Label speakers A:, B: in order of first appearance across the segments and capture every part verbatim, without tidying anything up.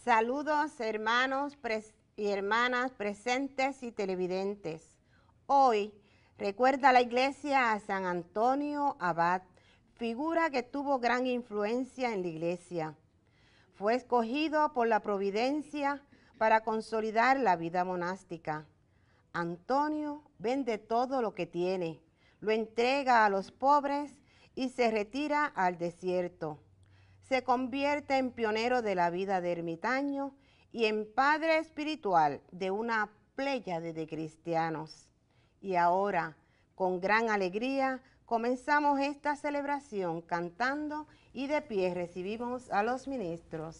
A: Saludos hermanos y hermanas presentes y televidentes. Hoy recuerda la iglesia a San Antonio Abad, figura que tuvo gran influencia en la iglesia. Fue escogido por la providencia para consolidar la vida monástica. Antonio vende todo lo que tiene, lo entrega a los pobres y se retira al desierto. Se convierte en pionero de la vida de ermitaño y en padre espiritual de una pléyade de cristianos. Y ahora, con gran alegría, comenzamos esta celebración cantando y de pie recibimos a los ministros.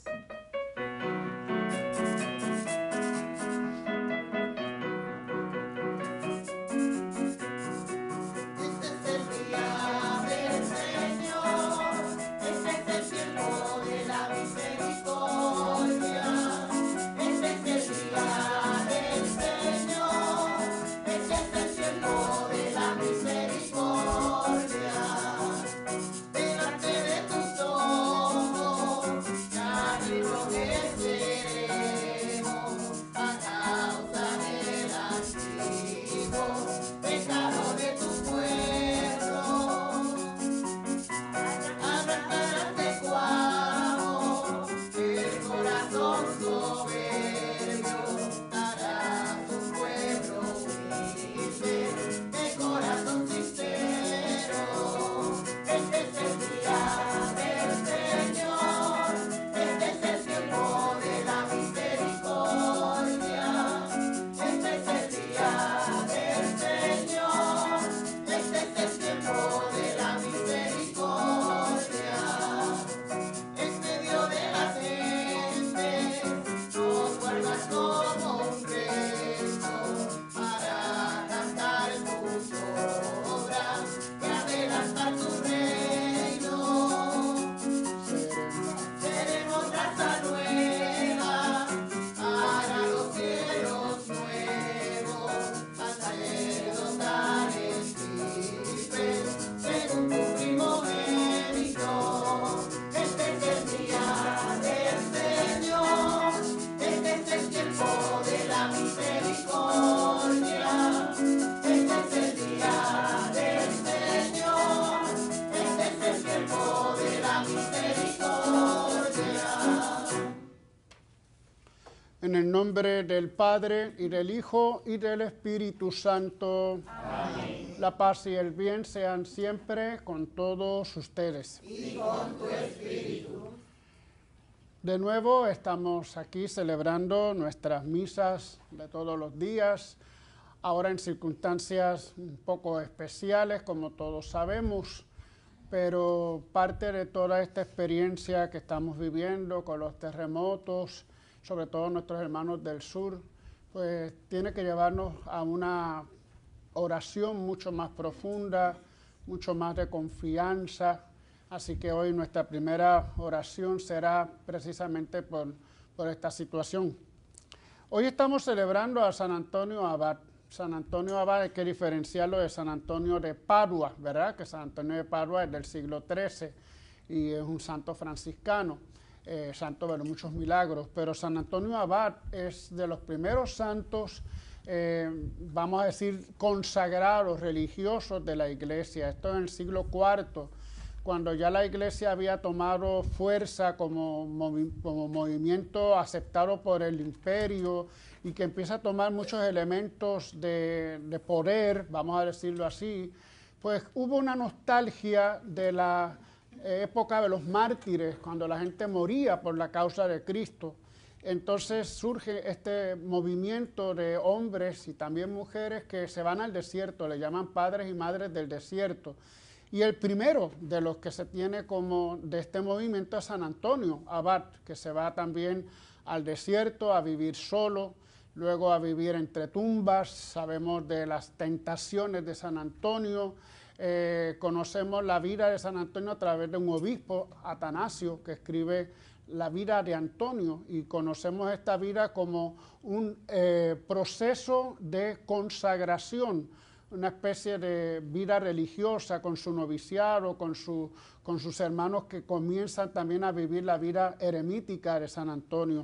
B: En el nombre del Padre, y del Hijo, y del Espíritu Santo. Amén. La paz y el bien sean siempre con todos ustedes.
C: Y con tu espíritu.
B: De nuevo estamos aquí celebrando nuestras misas de todos los días, ahora en circunstancias un poco especiales, como todos sabemos, pero parte de toda esta experiencia que estamos viviendo con los terremotos, sobre todo nuestros hermanos del sur, pues tiene que llevarnos a una oración mucho más profunda, mucho más de confianza. Así que hoy nuestra primera oración será precisamente por, por esta situación. Hoy estamos celebrando a San Antonio Abad. San Antonio Abad hay que diferenciarlo de San Antonio de Padua, ¿verdad? Que San Antonio de Padua es del siglo trece y es un santo franciscano. Eh, santo de muchos milagros, pero San Antonio Abad es de los primeros santos, eh, vamos a decir, consagrados, religiosos de la iglesia. Esto en el siglo cuarto, cuando ya la iglesia había tomado fuerza como, movi como movimiento aceptado por el imperio y que empieza a tomar muchos elementos de, de poder, vamos a decirlo así, pues hubo una nostalgia de la época de los mártires, cuando la gente moría por la causa de Cristo. Entonces surge este movimiento de hombres y también mujeres que se van al desierto, le llaman padres y madres del desierto. Y el primero de los que se tiene como de este movimiento es San Antonio Abad, que se va también al desierto a vivir solo, luego a vivir entre tumbas. Sabemos de las tentaciones de San Antonio. Eh, conocemos la vida de San Antonio a través de un obispo, Atanasio, que escribe la vida de Antonio, y conocemos esta vida como un eh, proceso de consagración, una especie de vida religiosa con su noviciado, con, su, con sus hermanos que comienzan también a vivir la vida eremítica de San Antonio.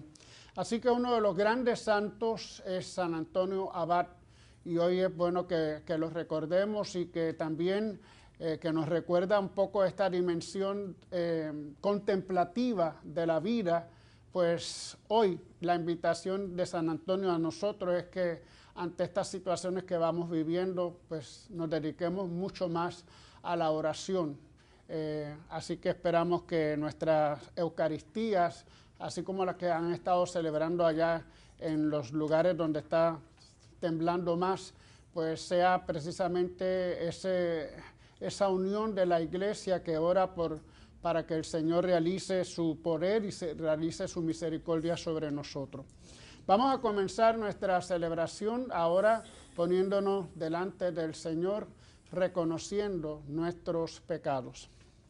B: Así que uno de los grandes santos es San Antonio Abad, y hoy es bueno que, que lo recordemos y que también eh, que nos recuerda un poco esta dimensión eh, contemplativa de la vida. Pues hoy la invitación de San Antonio a nosotros es que ante estas situaciones que vamos viviendo, pues nos dediquemos mucho más a la oración. Eh, así que esperamos que nuestras Eucaristías, así como las que han estado celebrando allá en los lugares donde está temblando más, pues sea precisamente ese, esa unión de la Iglesia que ora por, para que el Señor realice su poder y se realice su misericordia sobre nosotros. Vamos a comenzar nuestra celebración ahora poniéndonos delante del Señor, reconociendo nuestros pecados.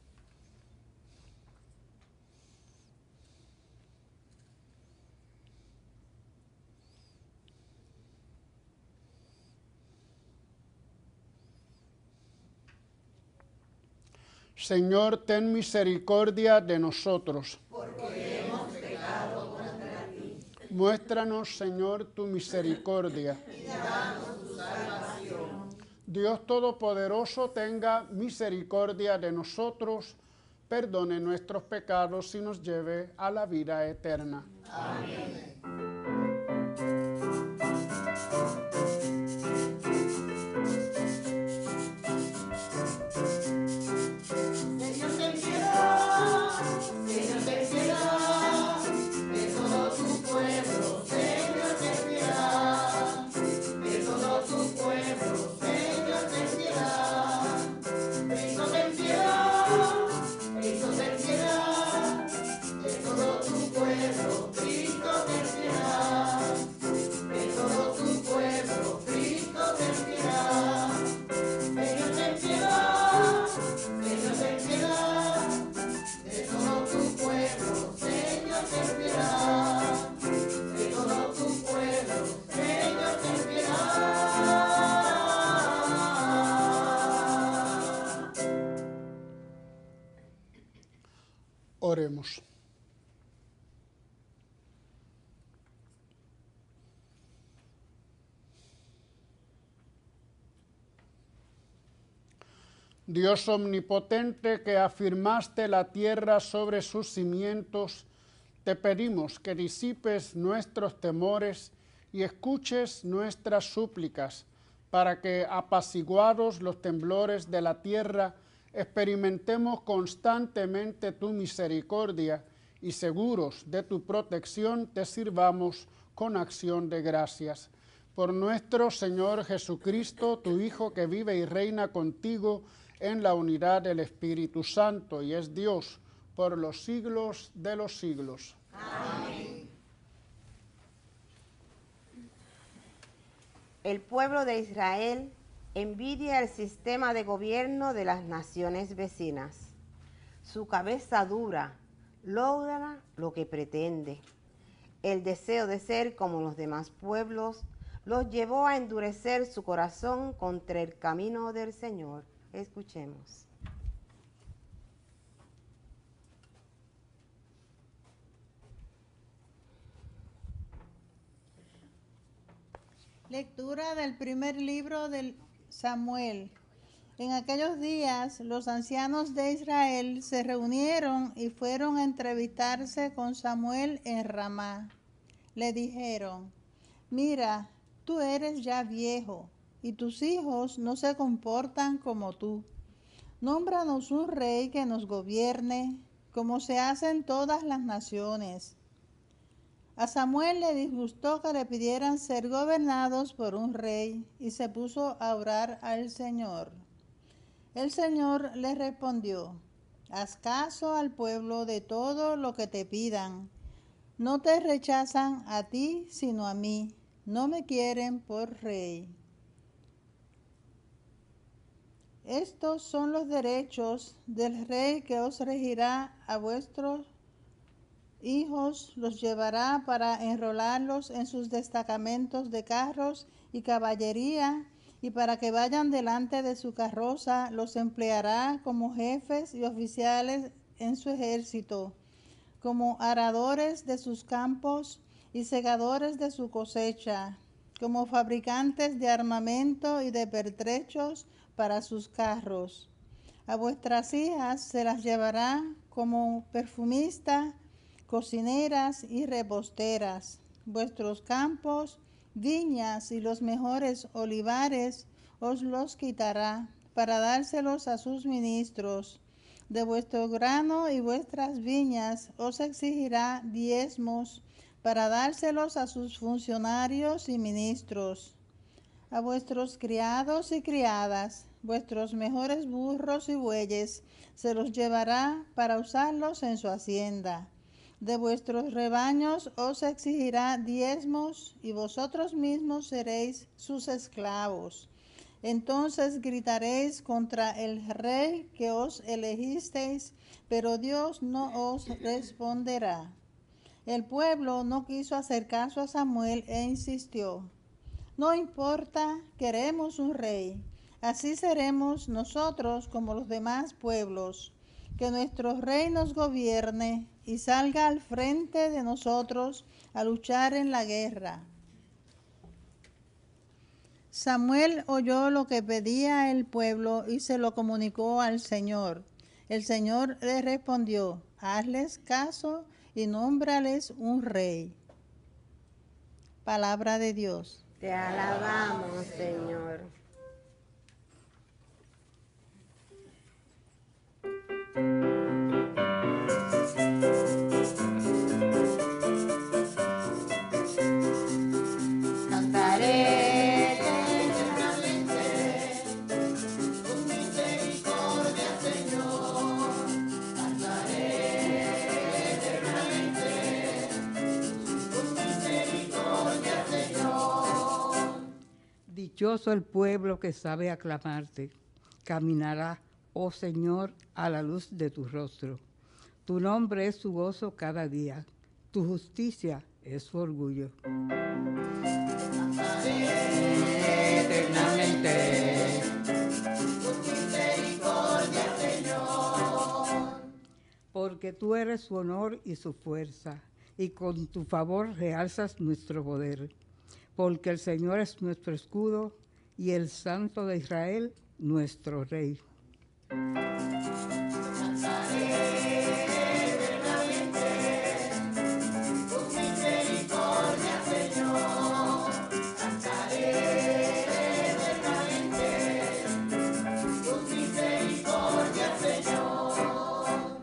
B: Señor, ten misericordia de nosotros.
C: Porque hemos pecado contra ti.
B: Muéstranos, Señor, tu misericordia.
C: Y danos tu salvación.
B: Dios Todopoderoso, tenga misericordia de nosotros, perdone nuestros pecados y nos lleve a la vida eterna.
C: Amén.
B: Oremos. Dios omnipotente, que afirmaste la tierra sobre sus cimientos, te pedimos que disipes nuestros temores y escuches nuestras súplicas, para que, apaciguados los temblores de la tierra, experimentemos constantemente tu misericordia y seguros de tu protección te sirvamos con acción de gracias. Por nuestro Señor Jesucristo, tu Hijo, que vive y reina contigo en la unidad del Espíritu Santo y es Dios por los siglos de los siglos.
C: Amén.
A: El pueblo de Israel envidia el sistema de gobierno de las naciones vecinas. Su cabeza dura logra lo que pretende. El deseo de ser como los demás pueblos los llevó a endurecer su corazón contra el camino del Señor. Escuchemos.
D: Lectura del primer libro de Samuel. En aquellos días los ancianos de Israel se reunieron y fueron a entrevistarse con Samuel en Ramá. Le dijeron: mira, tú eres ya viejo y tus hijos no se comportan como tú. Nómbranos un rey que nos gobierne, como se hace en todas las naciones. A Samuel le disgustó que le pidieran ser gobernados por un rey y se puso a orar al Señor. El Señor le respondió: haz caso al pueblo de todo lo que te pidan. No te rechazan a ti, sino a mí. No me quieren por rey. Estos son los derechos del rey que os regirá a vuestros hijos, los llevará para enrolarlos en sus destacamentos de carros y caballería, y para que vayan delante de su carroza, los empleará como jefes y oficiales en su ejército, como aradores de sus campos, y segadores de su cosecha, como fabricantes de armamento y de pertrechos para sus carros. A vuestras hijas se las llevará como perfumista, cocineras y reposteras. Vuestros campos, viñas y los mejores olivares os los quitará para dárselos a sus ministros. De vuestro grano y vuestras viñas os exigirá diezmos para dárselos a sus funcionarios y ministros. A vuestros criados y criadas, vuestros mejores burros y bueyes, se los llevará para usarlos en su hacienda. De vuestros rebaños os exigirá diezmos, y vosotros mismos seréis sus esclavos. Entonces gritaréis contra el rey que os elegisteis, pero Dios no os responderá. El pueblo no quiso hacer caso a Samuel e insistió: no importa, queremos un rey. Así seremos nosotros como los demás pueblos. Que nuestro rey nos gobierne y salga al frente de nosotros a luchar en la guerra. Samuel oyó lo que pedía el pueblo y se lo comunicó al Señor. El Señor le respondió: hazles caso y nómbrales un rey. Palabra de Dios.
A: Te alabamos, Señor. Cantaré eternamente tu misericordia, Señor. Cantaré eternamente tu misericordia, Señor.
E: Dichoso el pueblo que sabe aclamarte, caminará, oh Señor, a la luz de tu rostro. Tu nombre es su gozo cada día, tu justicia es su orgullo.
C: Cantaré eternamente tu misericordia, Señor.
E: Porque tú eres su honor y su fuerza, y con tu favor realzas nuestro poder. Porque el Señor es nuestro escudo, y el Santo de Israel nuestro Rey.
C: Cantaré eternamente tu misericordia, Señor. Cantaré eternamente tu misericordia, Señor.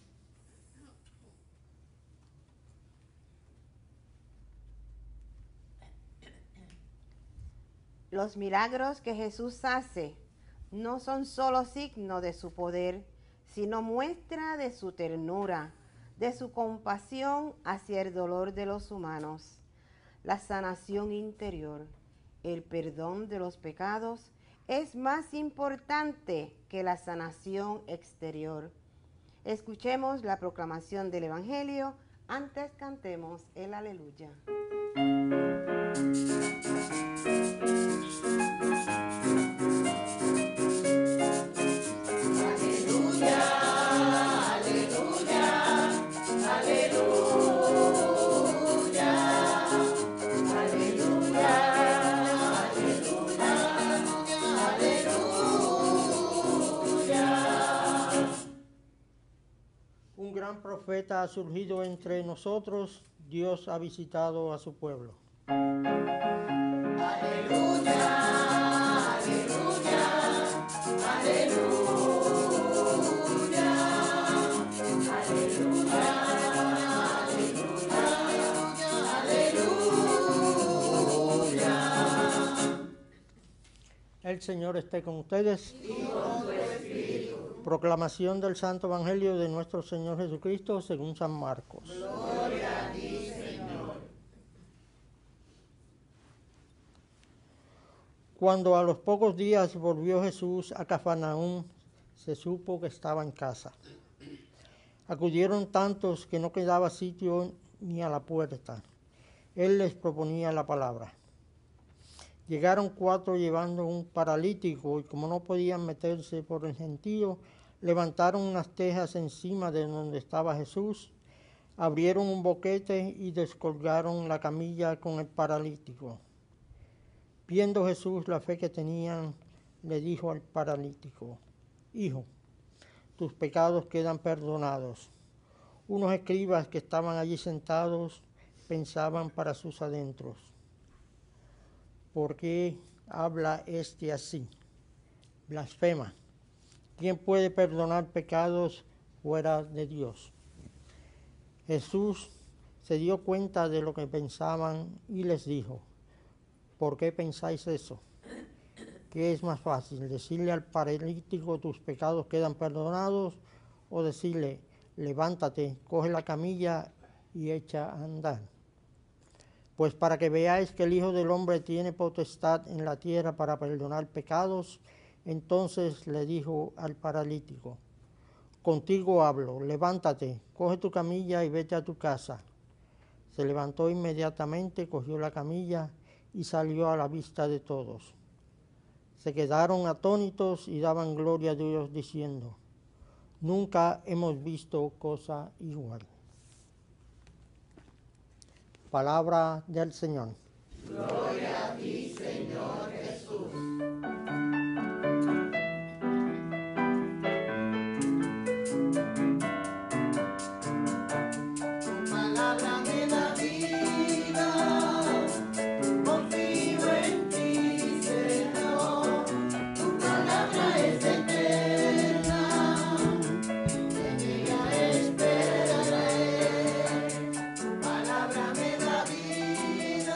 A: Los milagros que Jesús hace no son solo signo de su poder, sino muestra de su ternura, de su compasión hacia el dolor de los humanos, la sanación interior, el perdón de los pecados es más importante que la sanación exterior. Escuchemos la proclamación del Evangelio, antes cantemos el aleluya.
F: Un gran profeta ha surgido entre nosotros, Dios ha visitado a su pueblo.
C: Aleluya, aleluya, aleluya, aleluya, aleluya, aleluya.
F: El Señor esté con ustedes.
C: Y con tu espíritu.
F: Proclamación del Santo Evangelio de nuestro Señor Jesucristo según San Marcos.
C: Gloria a ti, Señor.
F: Cuando a los pocos días volvió Jesús a Cafarnaúm, se supo que estaba en casa. Acudieron tantos que no quedaba sitio ni a la puerta. Él les proponía la palabra. Llegaron cuatro llevando un paralítico y como no podían meterse por el gentío, levantaron unas tejas encima de donde estaba Jesús, Abrieron un boquete y descolgaron la camilla con el paralítico. Viendo Jesús la fe que tenían, le dijo al paralítico: Hijo, tus pecados quedan perdonados. Unos escribas que estaban allí sentados pensaban para sus adentros: ¿por qué habla este así? Blasfema. ¿Quién puede perdonar pecados fuera de Dios? Jesús se dio cuenta de lo que pensaban y les dijo: ¿por qué pensáis eso? ¿Qué es más fácil, decirle al paralítico tus pecados quedan perdonados, o decirle levántate, coge la camilla y echa a andar? Pues para que veáis que el Hijo del Hombre tiene potestad en la tierra para perdonar pecados, entonces le dijo al paralítico: contigo hablo, levántate, coge tu camilla y vete a tu casa. Se levantó inmediatamente, cogió la camilla y salió a la vista de todos. Se quedaron atónitos y daban gloria a Dios diciendo: nunca hemos visto cosa igual. Palabra del Señor.
C: Gloria a ti, Señor Jesús. Tu palabra me da vida, confío en ti, Señor. Tu palabra es eterna, en ella esperaré. Tu palabra me da vida,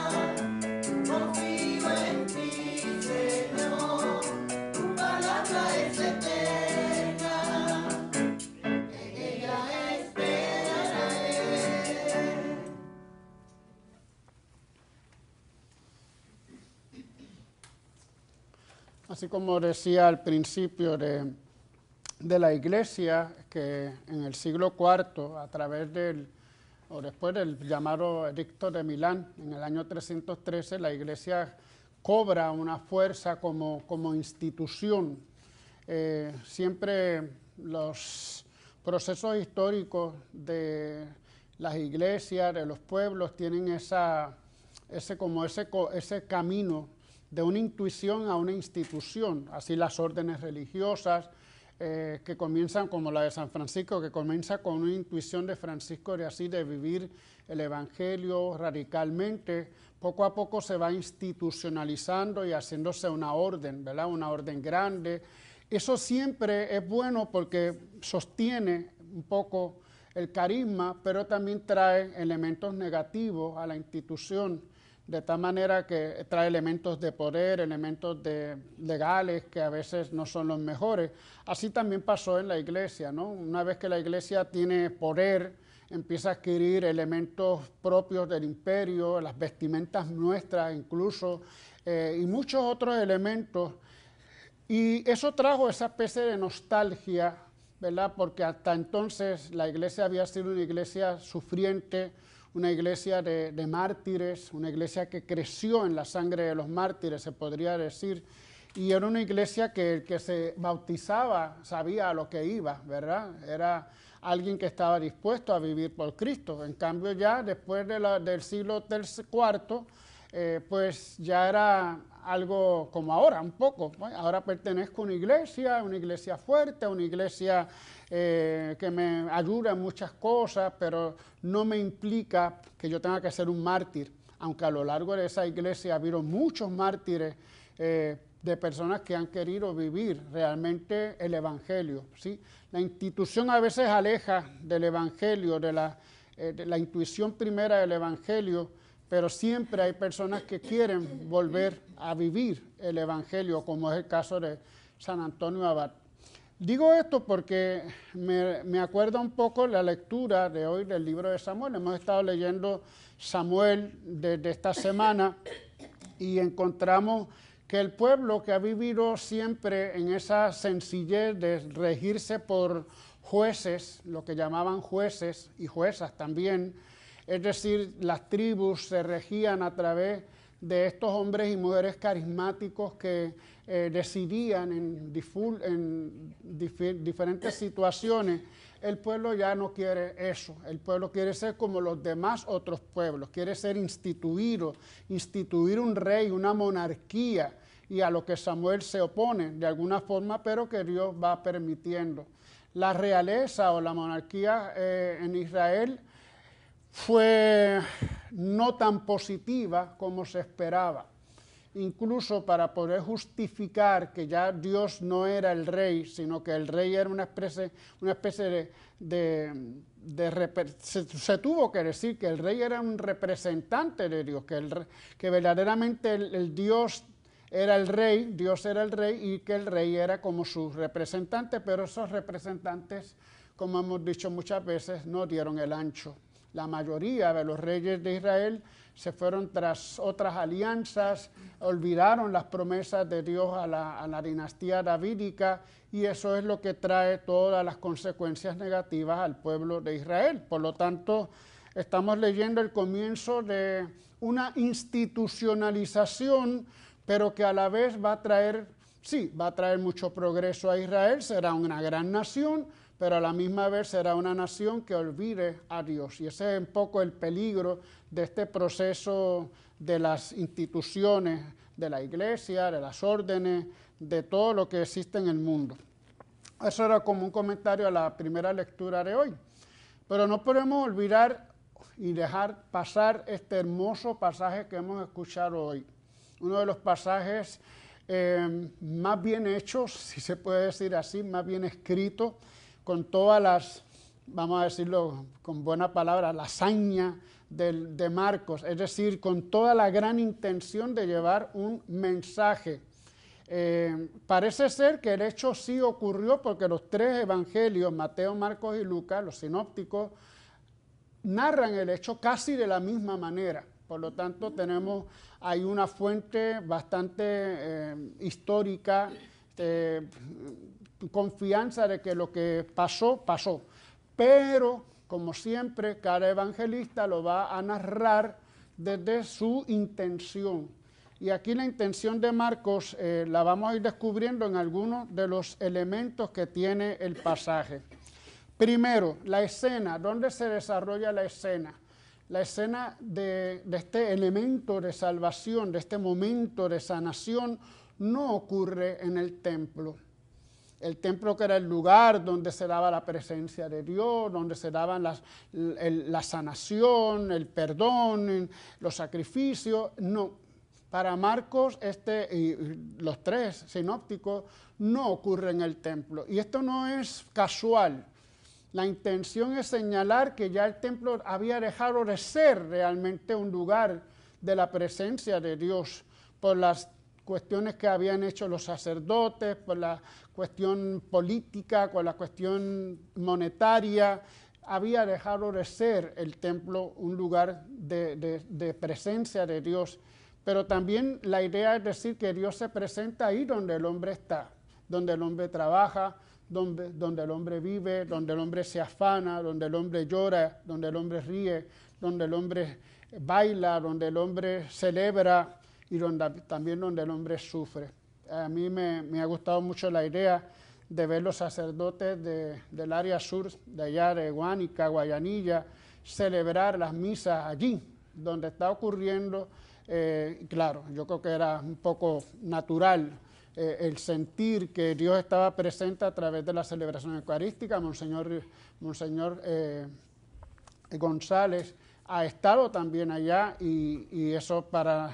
C: confío en ti, Señor. Tu palabra es eterna, en ella esperaré.
B: Así como decía al principio de, de la Iglesia, que en el siglo cuarto, a través del, o después del llamado Edicto de Milán, en el año trescientos trece, la Iglesia cobra una fuerza como, como institución. Eh, siempre los procesos históricos de las iglesias, de los pueblos, tienen esa, ese, como ese, co- ese camino de una intuición a una institución. Así las órdenes religiosas, eh, que comienzan como la de San Francisco, que comienza con una intuición de Francisco de Asís de vivir el Evangelio radicalmente, poco a poco se va institucionalizando y haciéndose una orden, ¿verdad? Una orden grande. Eso siempre es bueno porque sostiene un poco el carisma, pero también trae elementos negativos a la institución, de tal manera que trae elementos de poder, elementos de legales que a veces no son los mejores. Así también pasó en la iglesia, ¿no? Una vez que la iglesia tiene poder, empieza a adquirir elementos propios del imperio, las vestimentas nuestras incluso, eh, y muchos otros elementos. Y eso trajo esa especie de nostalgia, ¿verdad? Porque hasta entonces la iglesia había sido una iglesia sufriente, una iglesia de, de mártires, una iglesia que creció en la sangre de los mártires, se podría decir, y era una iglesia que el que se bautizaba sabía a lo que iba, ¿verdad? Era alguien que estaba dispuesto a vivir por Cristo. En cambio ya después de la, del siglo cuarto, eh, pues ya era algo como ahora, un poco. Bueno, ahora pertenezco a una iglesia, una iglesia fuerte, una iglesia eh, que me ayuda en muchas cosas, pero no me implica que yo tenga que ser un mártir, aunque a lo largo de esa iglesia ha habido muchos mártires eh, de personas que han querido vivir realmente el Evangelio, ¿sí? La institución a veces aleja del Evangelio, de la, eh, de la intuición primera del Evangelio, pero siempre hay personas que quieren volver a vivir el Evangelio, como es el caso de San Antonio Abad. Digo esto porque me, me acuerda un poco la lectura de hoy del libro de Samuel. Hemos estado leyendo Samuel desde esta semana y encontramos que el pueblo que ha vivido siempre en esa sencillez de regirse por jueces, lo que llamaban jueces y juezas también, es decir, las tribus se regían a través de estos hombres y mujeres carismáticos que eh, decidían en, diful, en dif diferentes situaciones, el pueblo ya no quiere eso. El pueblo quiere ser como los demás otros pueblos, quiere ser instituido, instituir un rey, una monarquía, y a lo que Samuel se opone de alguna forma, pero que Dios va permitiendo. La realeza o la monarquía eh, en Israel fue no tan positiva como se esperaba. Incluso para poder justificar que ya Dios no era el rey, sino que el rey era una especie, una especie de, de, de se, se tuvo que decir que el rey era un representante de Dios, que, el, que verdaderamente el, el Dios era el rey, Dios era el rey, y que el rey era como su representante, pero esos representantes, como hemos dicho muchas veces, no dieron el ancho. La mayoría de los reyes de Israel se fueron tras otras alianzas, olvidaron las promesas de Dios a la, a la dinastía davídica, y eso es lo que trae todas las consecuencias negativas al pueblo de Israel. Por lo tanto, estamos leyendo el comienzo de una institucionalización, pero que a la vez va a traer, sí, va a traer mucho progreso a Israel, será una gran nación, pero a la misma vez será una nación que olvide a Dios. Y ese es un poco el peligro de este proceso de las instituciones, de la iglesia, de las órdenes, de todo lo que existe en el mundo. Eso era como un comentario a la primera lectura de hoy. Pero no podemos olvidar y dejar pasar este hermoso pasaje que hemos escuchado hoy. Uno de los pasajes eh, más bien hechos, si se puede decir así, más bien escritos, con todas las, vamos a decirlo con buena palabra, la hazaña de, de Marcos, es decir, con toda la gran intención de llevar un mensaje. Eh, parece ser que el hecho sí ocurrió porque los tres evangelios, Mateo, Marcos y Lucas, los sinópticos, narran el hecho casi de la misma manera. Por lo tanto, tenemos ahí una fuente bastante eh, histórica, eh, confianza de que lo que pasó, pasó. Pero, como siempre, cada evangelista lo va a narrar desde su intención. Y aquí la intención de Marcos eh, la vamos a ir descubriendo en algunos de los elementos que tiene el pasaje. Primero, la escena. ¿Dónde se desarrolla la escena? La escena de, de este elemento de salvación, de este momento de sanación, no ocurre en el templo. El templo, que era el lugar donde se daba la presencia de Dios, donde se daban las, el, la sanación, el perdón, los sacrificios, no. Para Marcos, este, y los tres sinópticos, no ocurre en el templo. Y esto no es casual. La intención es señalar que ya el templo había dejado de ser realmente un lugar de la presencia de Dios por las cuestiones que habían hecho los sacerdotes, por la cuestión política, por la cuestión monetaria. Había dejado de ser el templo un lugar de, de, de presencia de Dios. Pero también la idea es decir que Dios se presenta ahí donde el hombre está, donde el hombre trabaja, Donde, donde el hombre vive, donde el hombre se afana, donde el hombre llora, donde el hombre ríe, donde el hombre baila, donde el hombre celebra y donde, también donde el hombre sufre. A mí me, me ha gustado mucho la idea de ver los sacerdotes de, del área sur, de allá de Guánica, Guayanilla, celebrar las misas allí, donde está ocurriendo, eh, claro, yo creo que era un poco natural, Eh, el sentir que Dios estaba presente a través de la celebración eucarística. Monseñor, Monseñor eh, González ha estado también allá y, y eso para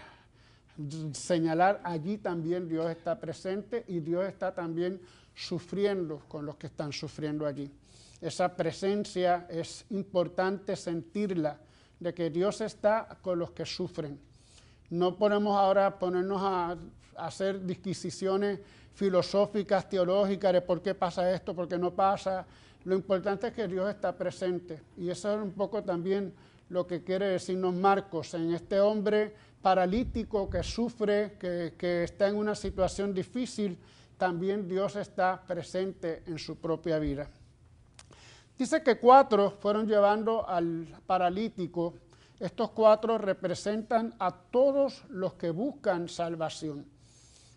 B: señalar allí también Dios está presente y Dios está también sufriendo con los que están sufriendo allí. Esa presencia es importante sentirla, de que Dios está con los que sufren. No podemos ahora ponernos a hacer disquisiciones filosóficas, teológicas, de por qué pasa esto, por qué no pasa. Lo importante es que Dios está presente. Y eso es un poco también lo que quiere decirnos Marcos, en este hombre paralítico que sufre, que, que está en una situación difícil, también Dios está presente en su propia vida. Dice que cuatro fueron llevando al paralítico. Estos cuatro representan a todos los que buscan salvación.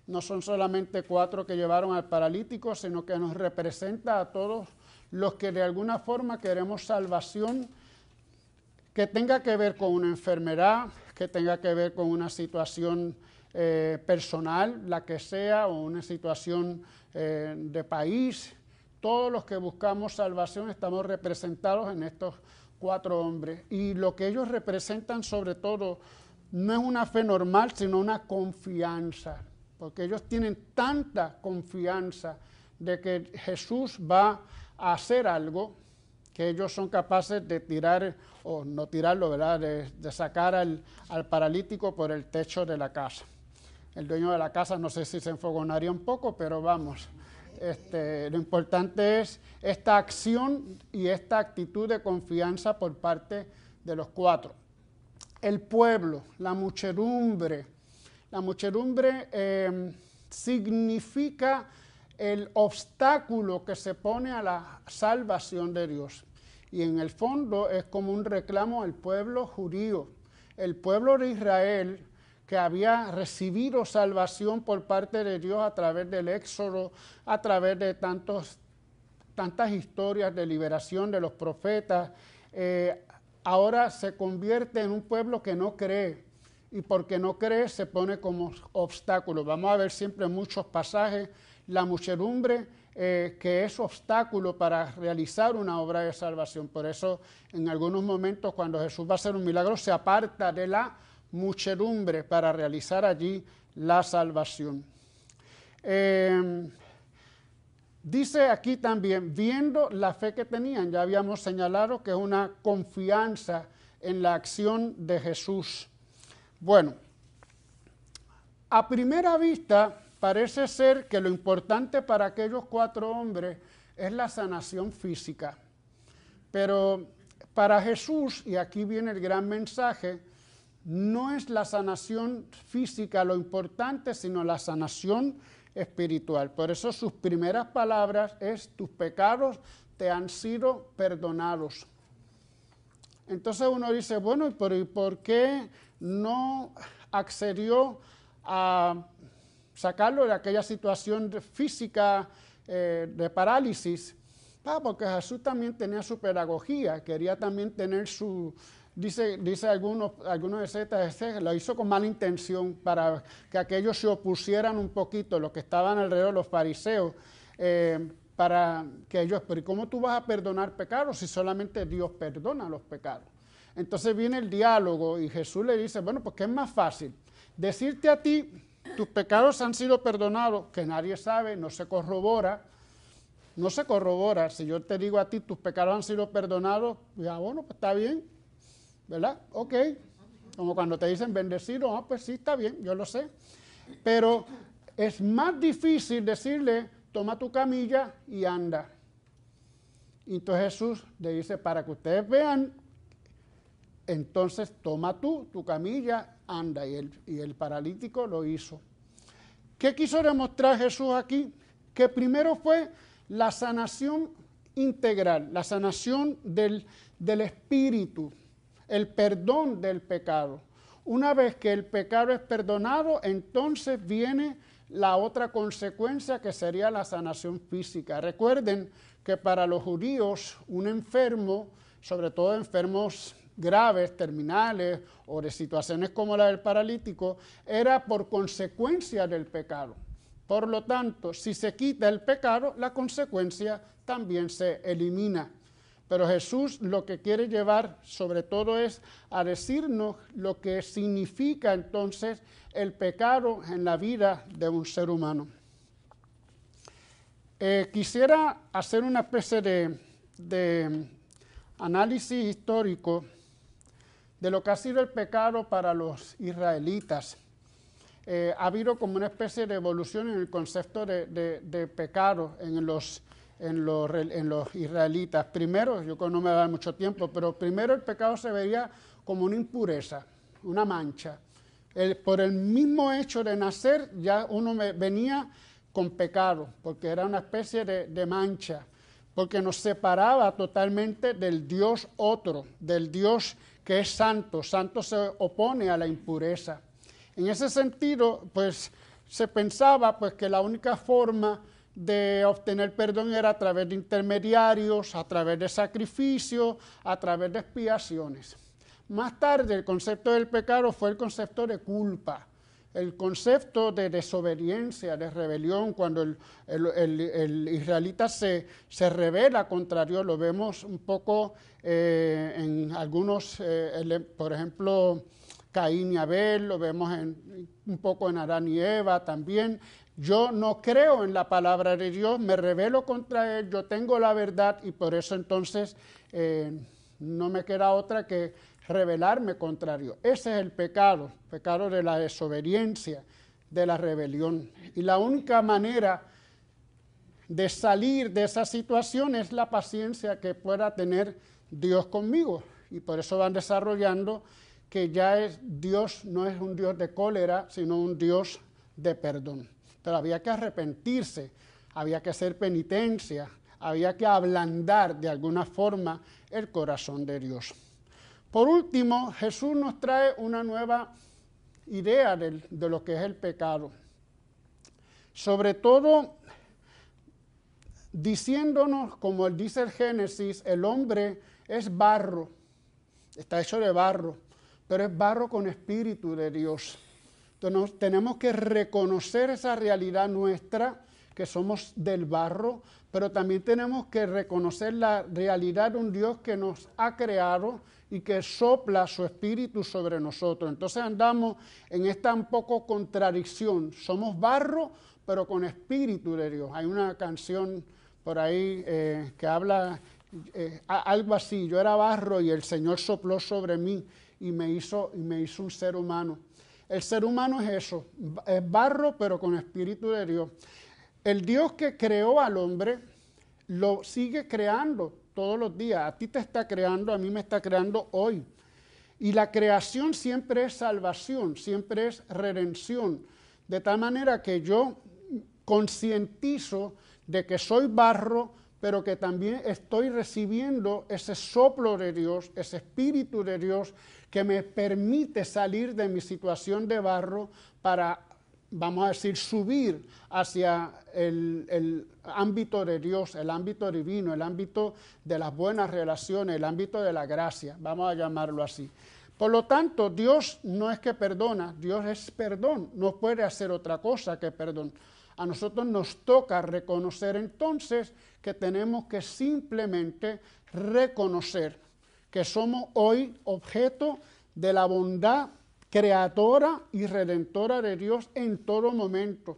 B: no son solamente cuatro que llevaron al paralítico, sino que nos representa a todos los que de alguna forma queremos salvación, que tenga que ver con una enfermedad, que tenga que ver con una situación eh, personal, la que sea, o una situación eh, de país. Todos los que buscamos salvación estamos representados en estos cuatro hombres. Y lo que ellos representan sobre todo no es una fe normal, sino una confianza, porque ellos tienen tanta confianza de que Jesús va a hacer algo, que ellos son capaces de tirar, o no tirarlo, ¿verdad?, de, de sacar al, al paralítico por el techo de la casa. El dueño de la casa no sé si se enfogonaría un poco, pero vamos, este, lo importante es esta acción y esta actitud de confianza por parte de los cuatro. El pueblo, la muchedumbre, la muchedumbre eh, significa el obstáculo que se pone a la salvación de Dios. Y en el fondo es como un reclamo al pueblo judío. El pueblo de Israel, que había recibido salvación por parte de Dios a través del Éxodo, a través de tantos, tantas historias de liberación de los profetas, eh, ahora se convierte en un pueblo que no cree. Y porque no cree se pone como obstáculo. Vamos a ver siempre muchos pasajes, la muchedumbre eh, que es obstáculo para realizar una obra de salvación. Por eso en algunos momentos cuando Jesús va a hacer un milagro se aparta de la muchedumbre para realizar allí la salvación. Eh, dice aquí también, viendo la fe que tenían, ya habíamos señalado que es una confianza en la acción de Jesús. Bueno, a primera vista parece ser que lo importante para aquellos cuatro hombres es la sanación física. Pero para Jesús, y aquí viene el gran mensaje, no es la sanación física lo importante, sino la sanación espiritual. Por eso sus primeras palabras es, tus pecados te han sido perdonados. Entonces uno dice, bueno, pero ¿y por qué no accedió a sacarlo de aquella situación de física eh, de parálisis? Ah, porque Jesús también tenía su pedagogía, quería también tener su, dice, dice algunos, algunos de lo hizo con mala intención para que aquellos se opusieran un poquito, los que estaban alrededor, los fariseos, eh, para que ellos, pero ¿cómo tú vas a perdonar pecados si solamente Dios perdona los pecados? Entonces viene el diálogo y Jesús le dice, bueno, pues ¿qué es más fácil? Decirte a ti, tus pecados han sido perdonados, que nadie sabe, no se corrobora, no se corrobora. Si yo te digo a ti, tus pecados han sido perdonados, ya bueno, pues está bien, ¿verdad? Ok, como cuando te dicen bendecido, ah, pues sí, está bien, yo lo sé. Pero es más difícil decirle, toma tu camilla y anda. Y entonces Jesús le dice, para que ustedes vean, entonces toma tú tu camilla, anda. Y el, y el paralítico lo hizo. ¿Qué quiso demostrar Jesús aquí? Que primero fue la sanación integral, la sanación del, del espíritu, el perdón del pecado. Una vez que el pecado es perdonado, entonces viene la otra consecuencia que sería la sanación física. Recuerden que para los judíos un enfermo, sobre todo enfermos graves, terminales o de situaciones como la del paralítico, era por consecuencia del pecado. Por lo tanto, si se quita el pecado, la consecuencia también se elimina. Pero Jesús lo que quiere llevar sobre todo es a decirnos lo que significa entonces el pecado en la vida de un ser humano. Eh, quisiera hacer una especie de, de análisis histórico de lo que ha sido el pecado para los israelitas. Eh, ha habido como una especie de evolución en el concepto de, de, de pecado en los, en, los, en los israelitas. Primero, yo creo que no me va a dar mucho tiempo, pero primero el pecado se veía como una impureza, una mancha. El, por el mismo hecho de nacer ya uno me, venía con pecado, porque era una especie de, de mancha, porque nos separaba totalmente del Dios otro, del Dios que es santo. Santo se opone a la impureza. En ese sentido, pues se pensaba pues que la única forma de obtener perdón era a través de intermediarios, a través de sacrificios, a través de expiaciones. Más tarde el concepto del pecado fue el concepto de culpa, el concepto de desobediencia, de rebelión. Cuando el, el, el, el israelita se, se rebela contra Dios, lo vemos un poco eh, en algunos, eh, el, por ejemplo, Caín y Abel, lo vemos en, un poco en Adán y Eva también. Yo no creo en la palabra de Dios, me rebelo contra Él, yo tengo la verdad y por eso entonces eh, no me queda otra que rebelarme contra Dios. Ese es el pecado, pecado de la desobediencia, de la rebelión. Y la única manera de salir de esa situación es la paciencia que pueda tener Dios conmigo. Y por eso van desarrollando que ya es, Dios no es un Dios de cólera, sino un Dios de perdón. Pero había que arrepentirse, había que hacer penitencia, había que ablandar de alguna forma el corazón de Dios. Por último, Jesús nos trae una nueva idea de, de lo que es el pecado. Sobre todo, diciéndonos, como dice el Génesis, el hombre es barro, está hecho de barro, pero es barro con espíritu de Dios. Entonces tenemos que reconocer esa realidad nuestra, que somos del barro, pero también tenemos que reconocer la realidad de un Dios que nos ha creado y que sopla su espíritu sobre nosotros. Entonces andamos en esta un poco contradicción. Somos barro, pero con espíritu de Dios. Hay una canción por ahí eh, que habla eh, algo así. Yo era barro y el Señor sopló sobre mí y me hizo, y me hizo un ser humano. El ser humano es eso, es barro, pero con espíritu de Dios. El Dios que creó al hombre lo sigue creando todos los días. A ti te está creando, a mí me está creando hoy. Y la creación siempre es salvación, siempre es redención. De tal manera que yo concientizo de que soy barro, pero que también estoy recibiendo ese soplo de Dios, ese espíritu de Dios que me permite salir de mi situación de barro para, vamos a decir, subir hacia el, el ámbito de Dios, el ámbito divino, el ámbito de las buenas relaciones, el ámbito de la gracia, vamos a llamarlo así. Por lo tanto, Dios no es que perdona, Dios es perdón, no puede hacer otra cosa que perdón. A nosotros nos toca reconocer entonces que tenemos que simplemente reconocer que somos hoy objeto de la bondad creadora y redentora de Dios en todo momento.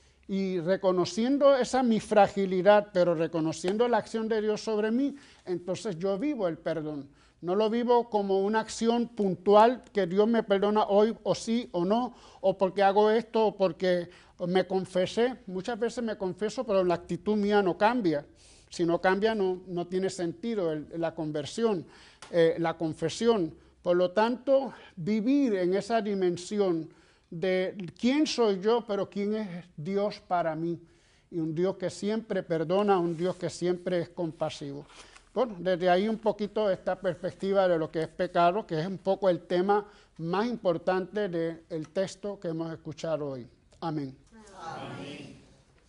B: Y reconociendo esa mi fragilidad, pero reconociendo la acción de Dios sobre mí, entonces yo vivo el perdón. No lo vivo como una acción puntual que Dios me perdona hoy o sí o no, o porque hago esto o porque me confesé. Muchas veces me confeso, pero la actitud mía no cambia. Si no cambia, no, no tiene sentido el, la conversión, eh, la confesión. Por lo tanto, vivir en esa dimensión de quién soy yo, pero quién es Dios para mí. Y un Dios que siempre perdona, un Dios que siempre es compasivo. Bueno, desde ahí un poquito esta perspectiva de lo que es pecado, que es un poco el tema más importante del texto que hemos escuchado hoy. Amén. Amén.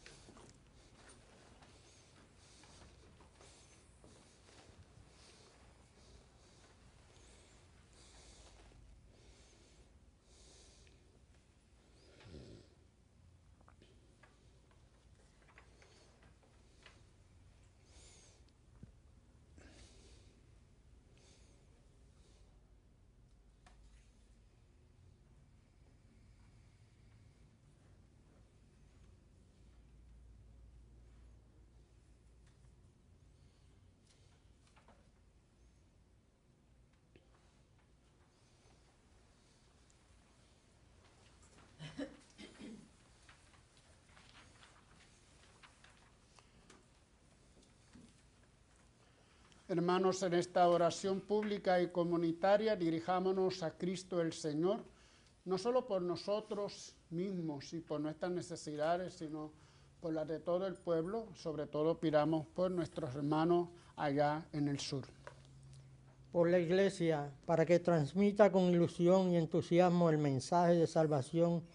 B: Hermanos, en esta oración pública y comunitaria dirijámonos a Cristo el Señor, no solo por nosotros mismos y por nuestras necesidades, sino por las de todo el pueblo. Sobre todo pidamos por nuestros hermanos allá en el sur.
F: Por la Iglesia, para que transmita con ilusión y entusiasmo el mensaje de salvación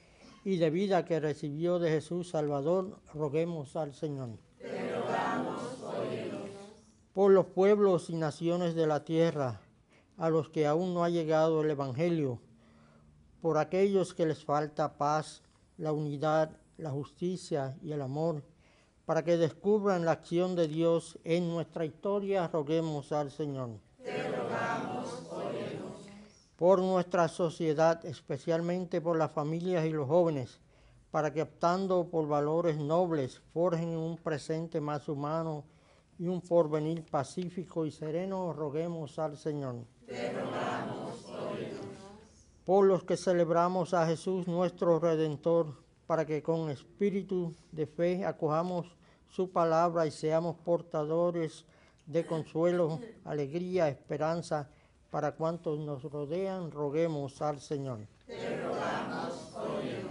F: y de vida que recibió de Jesús Salvador, roguemos al Señor.
C: Te rogamos, óyenos.
F: Por los pueblos y naciones de la tierra, a los que aún no ha llegado el Evangelio, por aquellos que les falta paz, la unidad, la justicia y el amor, para que descubran la acción de Dios en nuestra historia, roguemos al Señor.
C: Te rogamos, óyenos.
F: Por nuestra sociedad, especialmente por las familias y los jóvenes, para que optando por valores nobles, forjen un presente más humano y un porvenir pacífico y sereno, roguemos al Señor.
C: Te rogamos, óyenos.
F: Por los que celebramos a Jesús nuestro Redentor, para que con espíritu de fe acojamos su palabra y seamos portadores de consuelo, alegría, esperanza, para cuantos nos rodean, roguemos al Señor.
C: Te rogamos, óyenos.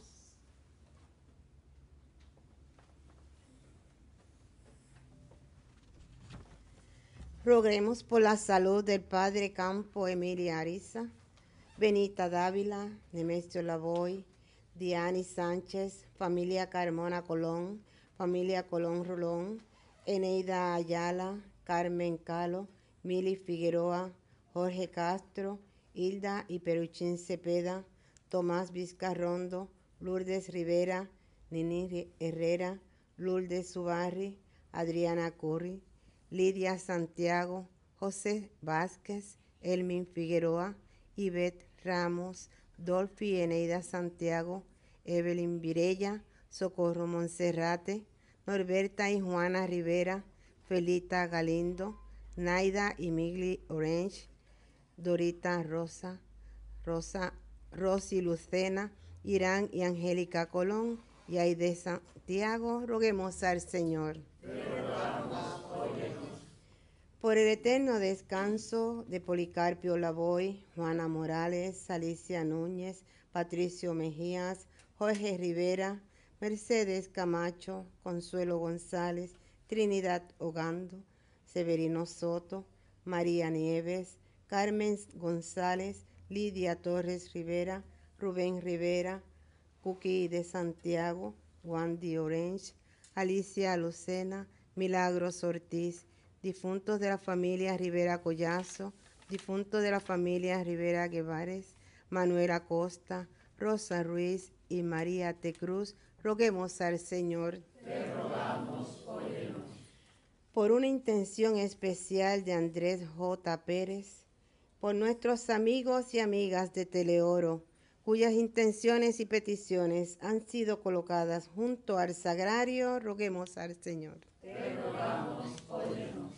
A: Roguemos por la salud del Padre Campo Emilia Ariza, Benita Dávila, Nemesio Lavoy, Diani Sánchez, familia Carmona Colón, familia Colón Rolón, Eneida Ayala, Carmen Calo, Mili Figueroa, Jorge Castro, Hilda y Peruchín Cepeda, Tomás Vizcarrondo, Lourdes Rivera, Nini Herrera, Lourdes Zubarri, Adriana Curry, Lidia Santiago, José Vázquez, Elmin Figueroa, Ivette Ramos, Dolphy Eneida Santiago, Evelyn Virella, Socorro Monserrate, Norberta y Juana Rivera, Felita Galindo, Naida y Migli Orange, Dorita Rosa, Rosa, Rosy Lucena, Irán y Angélica Colón, y Aide Santiago, roguemos al Señor. Por el eterno descanso de Policarpio Lavoy, Juana Morales, Alicia Núñez, Patricio Mejías, Jorge Rivera, Mercedes Camacho, Consuelo González, Trinidad Ogando, Severino Soto, María Nieves, Carmen González, Lidia Torres Rivera, Rubén Rivera, Cuqui de Santiago, Wandy Orange, Alicia Lucena, Milagros Ortiz, difuntos de la familia Rivera Collazo, difuntos de la familia Rivera Guevares, Manuel Acosta, Rosa Ruiz y María T. Cruz, roguemos al Señor.
C: Te rogamos, óyenos.
A: Por una intención especial de Andrés J. Pérez, por nuestros amigos y amigas de Teleoro, cuyas intenciones y peticiones han sido colocadas junto al sagrario, roguemos al Señor.
C: Te rogamos, óyenos.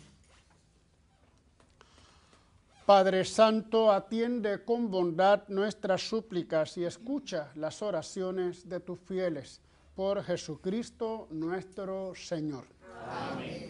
B: Padre Santo, atiende con bondad nuestras súplicas y escucha las oraciones de tus fieles. Por Jesucristo nuestro Señor.
C: Amén.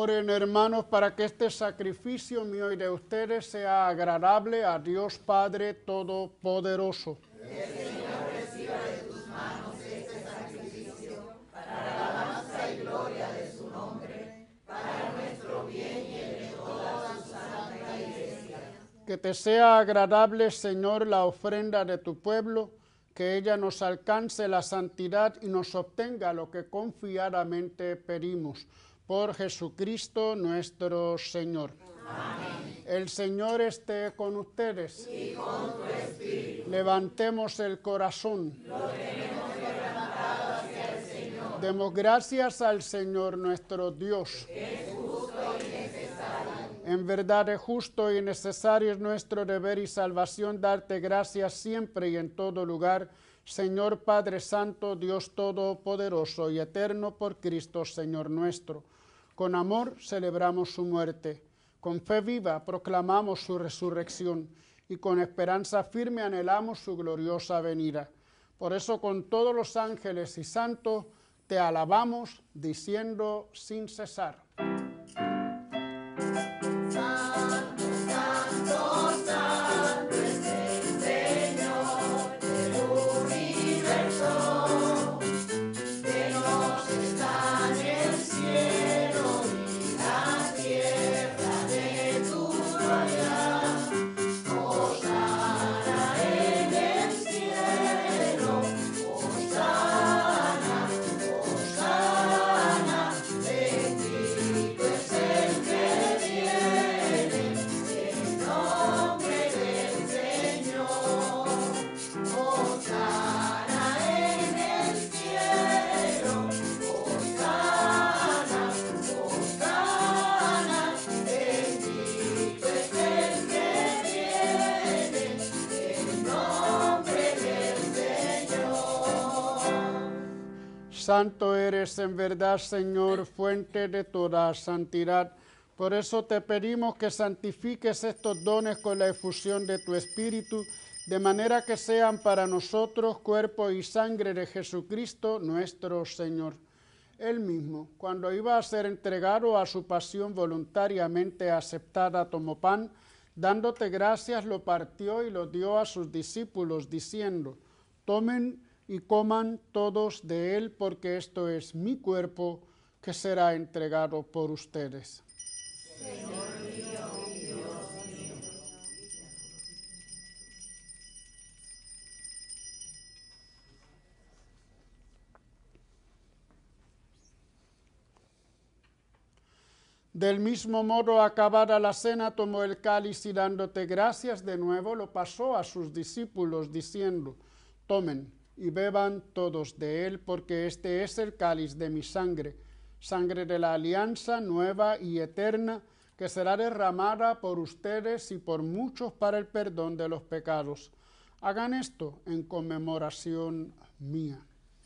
B: Oren, hermanos, para que este sacrificio mío y de ustedes sea agradable a Dios Padre Todopoderoso.
C: El Señor reciba de tus manos este sacrificio para la alabanza y gloria de su nombre, para nuestro bien y el de toda su santa iglesia.
B: Que te sea agradable, Señor, la ofrenda de tu pueblo, que ella nos alcance la santidad y nos obtenga lo que confiadamente pedimos. Por Jesucristo nuestro Señor. Amén. El Señor esté con ustedes.
C: Y con tu espíritu.
B: Levantemos el corazón.
C: Lo tenemos levantado hacia el Señor.
B: Demos gracias al Señor nuestro Dios.
C: Es justo y necesario.
B: En verdad es justo y necesario, es nuestro deber y salvación darte gracias siempre y en todo lugar, Señor Padre Santo, Dios Todopoderoso y Eterno, por Cristo, Señor nuestro. Con amor celebramos su muerte, con fe viva proclamamos su resurrección y con esperanza firme anhelamos su gloriosa venida. Por eso con todos los ángeles y santos te alabamos, diciendo sin cesar. Santo eres en verdad, Señor, fuente de toda santidad. Por eso te pedimos que santifiques estos dones con la efusión de tu Espíritu, de manera que sean para nosotros cuerpo y sangre de Jesucristo nuestro Señor. Él mismo, cuando iba a ser entregado a su pasión voluntariamente aceptada, tomó pan, dándote gracias, lo partió y lo dio a sus discípulos, diciendo: tomen y coman todos de él, porque esto es mi cuerpo que será entregado por ustedes.
C: Señor mío y Dios mío.
B: Del mismo modo, acabada la cena, tomó el cáliz y dándote gracias de nuevo, lo pasó a sus discípulos, diciendo: tomen y beban todos de él, porque este es el cáliz de mi sangre, sangre de la alianza nueva y eterna, que será derramada por ustedes y por muchos para el perdón de los pecados. Hagan esto en conmemoración mía.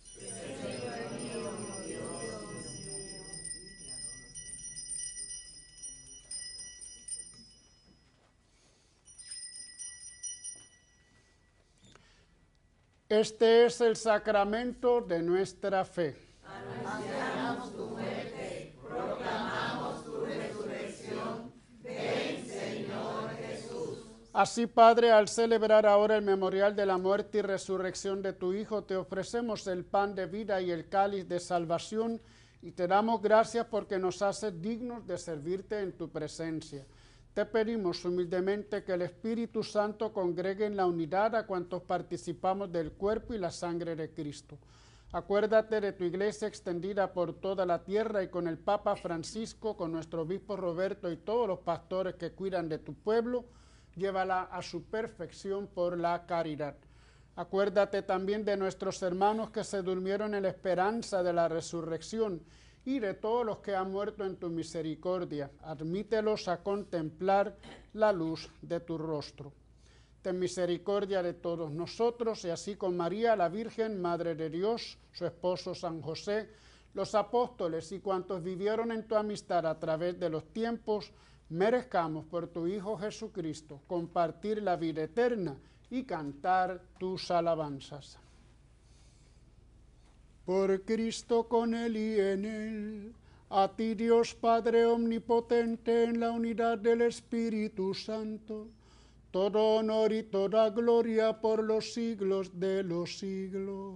B: Este es el sacramento de nuestra fe.
C: Anunciamos tu muerte, proclamamos tu resurrección. Ven, Señor Jesús.
B: Así, Padre, al celebrar ahora el memorial de la muerte y resurrección de tu Hijo, te ofrecemos el pan de vida y el cáliz de salvación, y te damos gracias porque nos haces dignos de servirte en tu presencia. Te pedimos humildemente que el Espíritu Santo congregue en la unidad a cuantos participamos del cuerpo y la sangre de Cristo. Acuérdate de tu iglesia extendida por toda la tierra y con el Papa Francisco, con nuestro obispo Roberto y todos los pastores que cuidan de tu pueblo, llévala a su perfección por la caridad. Acuérdate también de nuestros hermanos que se durmieron en la esperanza de la resurrección y de todos los que han muerto en tu misericordia. Admítelos a contemplar la luz de tu rostro. Ten misericordia de todos nosotros, y así con María, la Virgen, Madre de Dios, su esposo San José, los apóstoles y cuantos vivieron en tu amistad a través de los tiempos, merezcamos por tu Hijo Jesucristo compartir la vida eterna y cantar tus alabanzas. Por Cristo, con Él y en Él, A ti, Dios Padre omnipotente, en la unidad del Espíritu Santo, todo honor y toda gloria por los siglos de los siglos.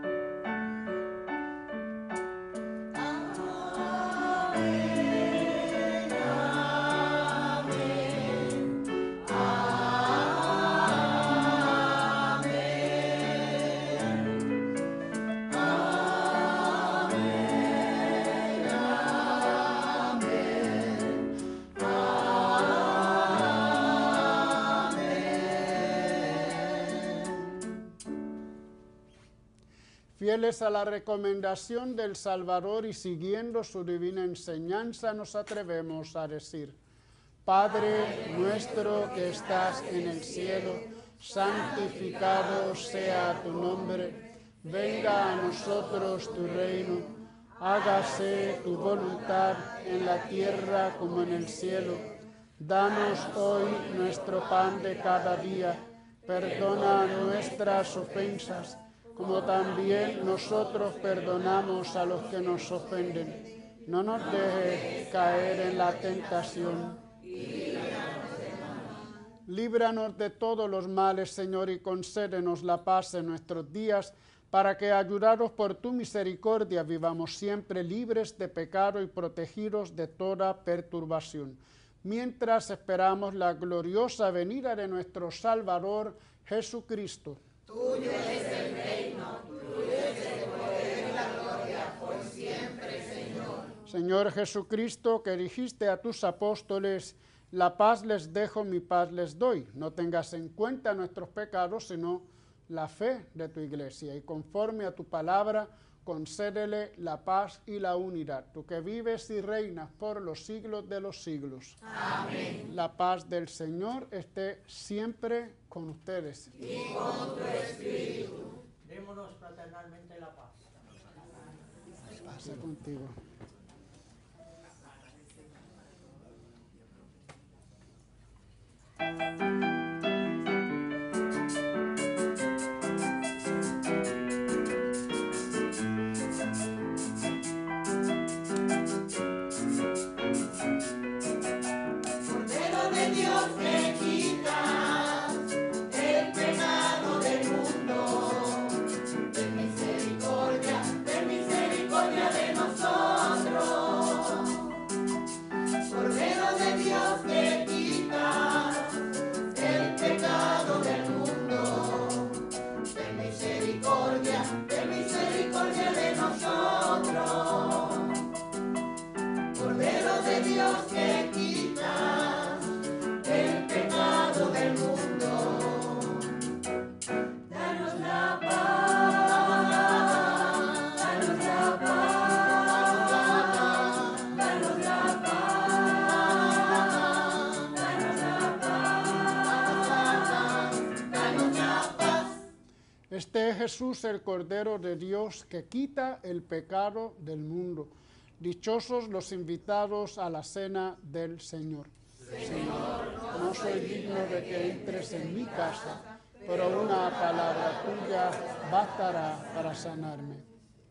B: Fieles a la recomendación del Salvador y siguiendo su divina enseñanza, nos atrevemos a decir: Padre nuestro que estás en el cielo, santificado sea tu nombre, venga a nosotros tu reino, hágase tu voluntad en la tierra como en el cielo. Danos hoy nuestro pan de cada día, perdona nuestras ofensas, como también nosotros perdonamos a los que nos ofenden. No nos dejes caer en la tentación. Líbranos de todos los males, Señor, y concédenos la paz en nuestros días, para que, ayudados por tu misericordia, vivamos siempre libres de pecado y protegidos de toda perturbación, mientras esperamos la gloriosa venida de nuestro Salvador, Jesucristo.
C: Tuyo es el reino, tuyo es el poder y la gloria, por siempre, Señor.
B: Señor Jesucristo, que dijiste a tus apóstoles: la paz les dejo, mi paz les doy. No tengas en cuenta nuestros pecados, sino la fe de tu iglesia. Y conforme a tu palabra, concédele la paz y la unidad. Tú que vives y reinas por los siglos de los siglos.
C: Amén.
B: La paz del Señor esté siempre con ustedes.
C: Y con tu espíritu.
F: Démonos fraternalmente la paz.
B: Paz contigo.
C: Cordero de Dios que quitas el pecado del mundo, ten misericordia, ten misericordia de nosotros. Cordero de Dios que quitas el pecado del mundo, ten misericordia, ten misericordia de nosotros. Cordero de Dios que quitas el pecado del mundo, danos la paz, danos la paz, danos la paz, danos la paz, danos la paz.
B: Este es Jesús, el Cordero de Dios, que quita el pecado del mundo. Dichosos los invitados a la cena del Señor. Señor, no soy digno de que entres en mi casa, pero una palabra tuya bastará para sanarme.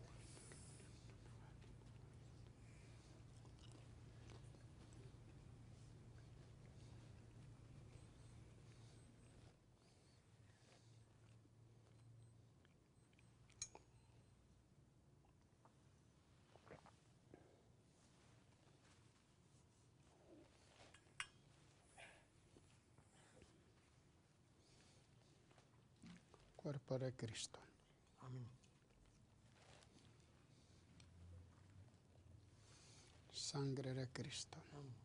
B: Cuerpo de Cristo.
F: Amén.
B: Sangre de Cristo.
F: Amén.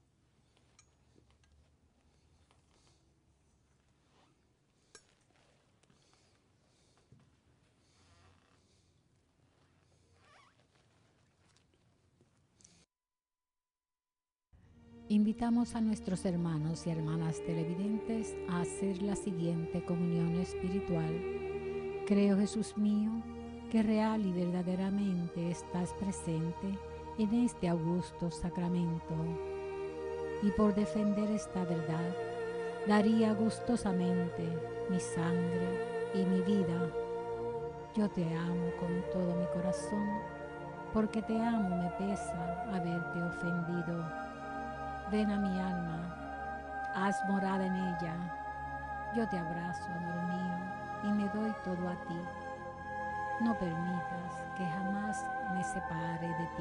G: Invitamos a nuestros hermanos y hermanas televidentes a hacer la siguiente comunión espiritual. Creo, Jesús mío, que real y verdaderamente estás presente en este augusto sacramento. Y por defender esta verdad, daría gustosamente mi sangre y mi vida. Yo te amo con todo mi corazón Porque te amo me pesa haberte ofendido. Ven a mi alma, haz morada en ella. Yo te abrazo, amor mío, y me doy todo a ti. No permitas que jamás me separe de ti.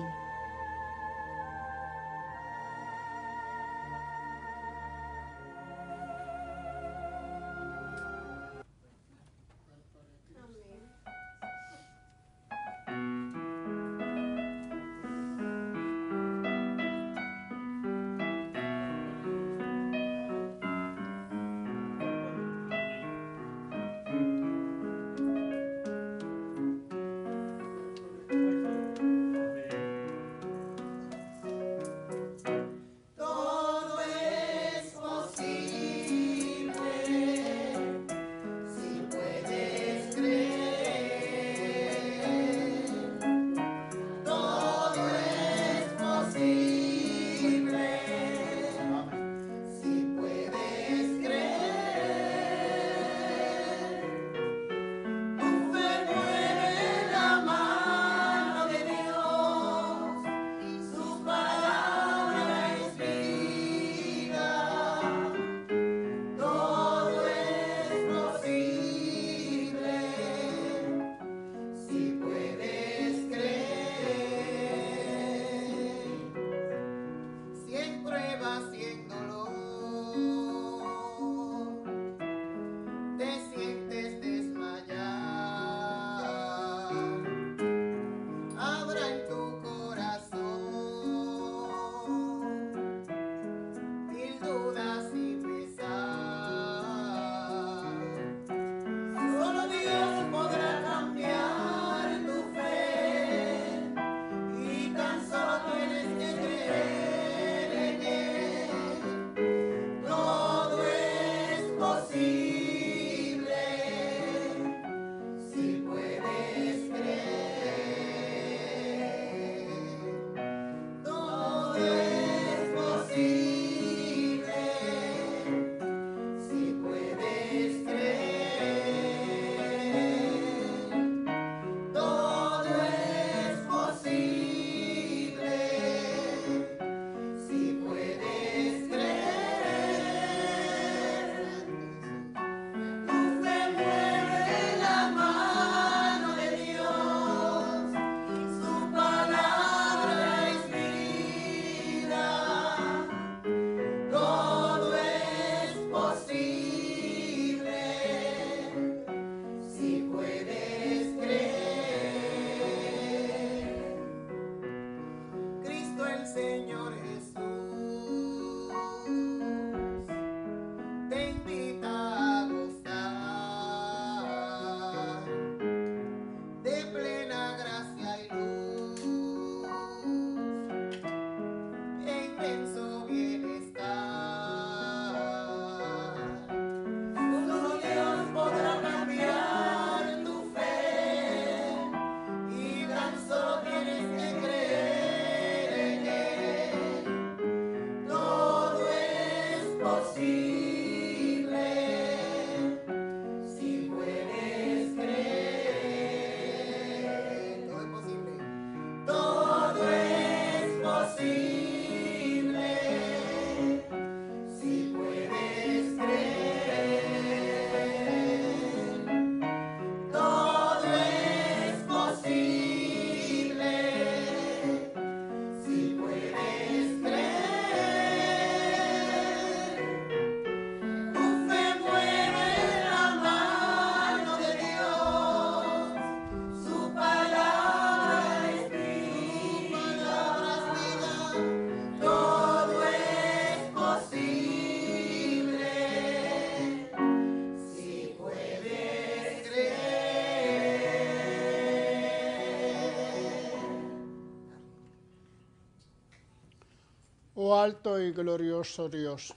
B: Oh alto y glorioso Dios,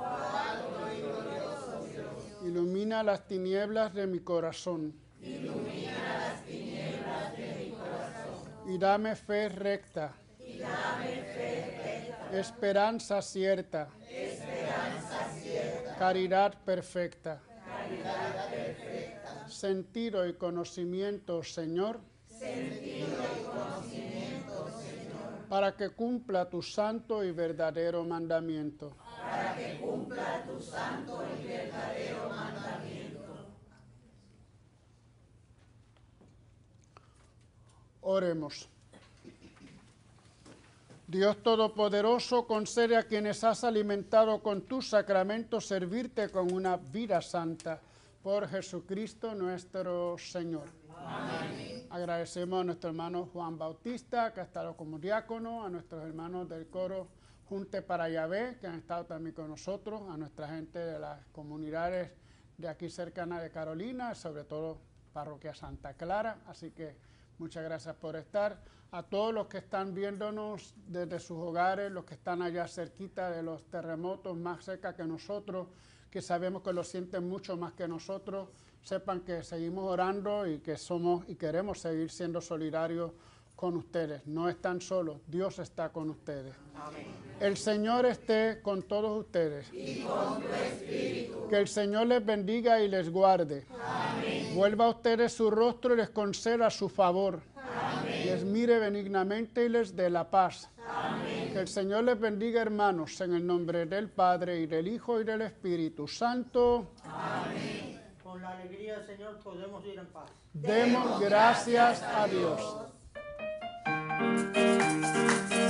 B: ilumina las tinieblas de mi corazón, y dame fe recta, esperanza cierta, caridad perfecta, sentido y conocimiento, Señor, para que cumpla tu santo y verdadero mandamiento.
C: Para que cumpla tu santo y verdadero mandamiento.
B: Oremos. Dios Todopoderoso, concede a quienes has alimentado con tus sacramentos servirte con una vida santa. Por Jesucristo nuestro Señor. Amén. Agradecemos a nuestro hermano Juan Bautista, que ha estado como diácono, a nuestros hermanos del coro Junte para Yahvé, que han estado también con nosotros, a nuestra gente de las comunidades de aquí cercana de Carolina, sobre todo Parroquia Santa Clara. Así que muchas gracias por estar. A todos los que están viéndonos desde sus hogares, los que están allá cerquita de los terremotos, más cerca que nosotros, que sabemos que lo sienten mucho más que nosotros, sepan que seguimos orando y que somos y queremos seguir siendo solidarios con ustedes. No están solos, Dios está con ustedes. Amén. El Señor esté con todos ustedes.
C: Y con tu espíritu.
B: Que el Señor les bendiga y les guarde.
C: Amén.
B: Vuelva a ustedes su rostro y les conceda su favor.
C: Amén.
B: Les mire benignamente y les dé la paz.
C: Amén.
B: Que el Señor les bendiga, hermanos, en el nombre del Padre, y del Hijo, y del Espíritu Santo.
C: Amén.
F: Con la alegría del Señor podemos ir en paz.
B: Demos gracias a Dios.